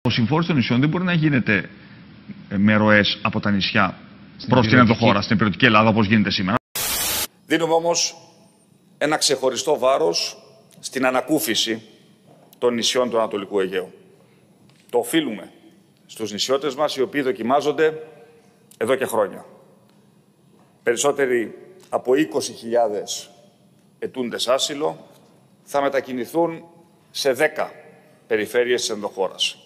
Ο συμφόρηση των νησιών δεν μπορεί να γίνεται με ροές από τα νησιά προς την ενδοχώρα, στην υπηρετική Ελλάδα, όπως γίνεται σήμερα. Δίνουμε όμως ένα ξεχωριστό βάρος στην ανακούφιση των νησιών του Ανατολικού Αιγαίου. Το οφείλουμε στους νησιώτες μας, οι οποίοι δοκιμάζονται εδώ και χρόνια. Περισσότεροι από 20.000 αιτούντες άσυλο θα μετακινηθούν σε 10 περιφέρειες της ενδοχώρας.